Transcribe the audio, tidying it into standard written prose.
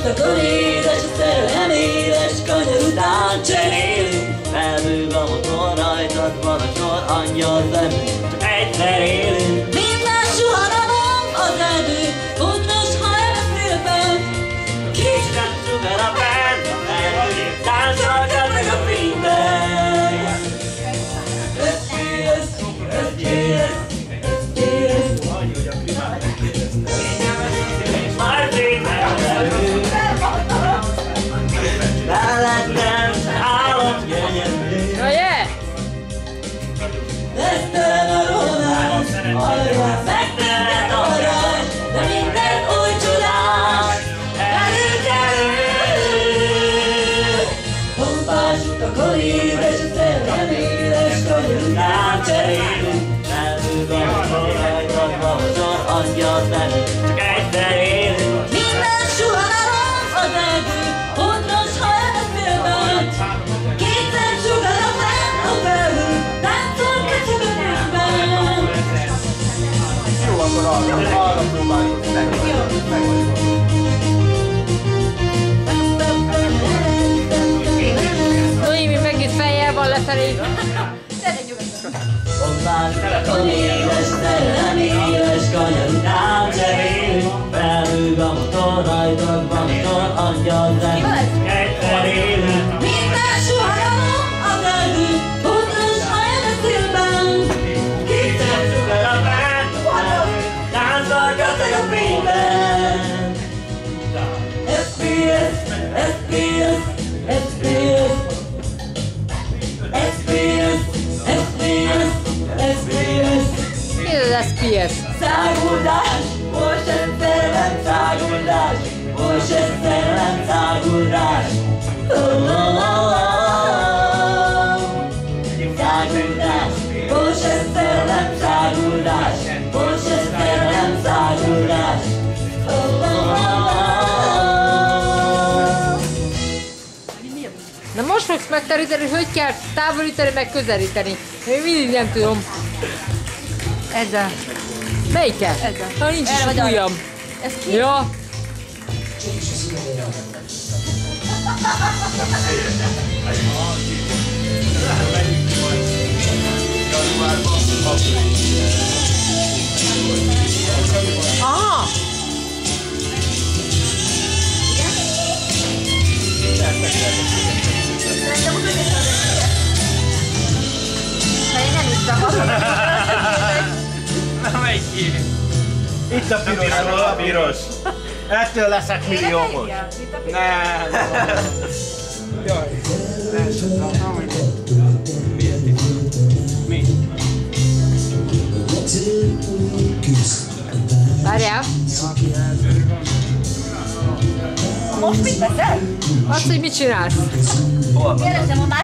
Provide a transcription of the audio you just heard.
Felbuktakon édes, a szerelem éles, kanyar után cserélünk. Felbőg a motor, rajtad van a sor, angyal zenünk, csak egyszer élünk. Minden suharadom az erdő, fontos, ha elbeszélben. Kicsit sugar a band, a erdő, táncolgat meg a fényben. SPS, SPS, SPS. Mellettem állat gyönyörű. Lesztelen a románc, arra megtelt arany, de minden új csodás előkelő. Pompás utakon édes, a szerelem éles, kanyar után cserélünk. Felbőg a motor, rajtad van a sor, angyal zenünk, csak egyszer élünk. Minden suharadom az erdő, fontos, ha elbeszélben. Kétszer sugar a fenn a felhő, táncol köcsögönökben. Jó, akkor arra próbáljuk meg. Noémi megint fejjel van lefelé. Pompás utakon éles, szerelem éles, kanyar után cserélünk. Felhőg a motor, rajtad van a sor, angyal zenünk, egyszer élünk. Minden suharadom az erdő, fontos, ha elbeszélben. Kétszer sugar a band, táncolgatnak a fényben. SPS, SPS, SPS. SPS, SPS, SPS. Mi az SPS? Száguldás, most ez szerelem száguldás, most ez szerelem száguldás. Száguldás, most ez szerelem száguldás, most ez szerelem száguldás. Na most fogsz megtanítani, hogy kell távolítani, meg közelíteni. Én mindig nem tudom. Ezzel. Melyikkel? Ezzel. Ha nincs is Erre vagy ujjam. Ez ki? Ja. Aha! Én nem ittam. Na melyik ki? Itt a piros, a piros. Ettől leszek milliómos. Nem. Jaj. Mi? Várjál. Most mit teszel? Azt, hogy mit csinálsz. Kérdezem, a